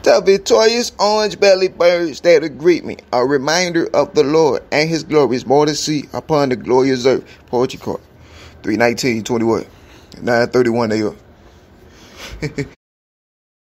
The victorious orange-bellied birds that greet me, a reminder of the Lord and his glory is more than sea upon the glorious earth. Poetry Court, 319:21, 9:31 a.m.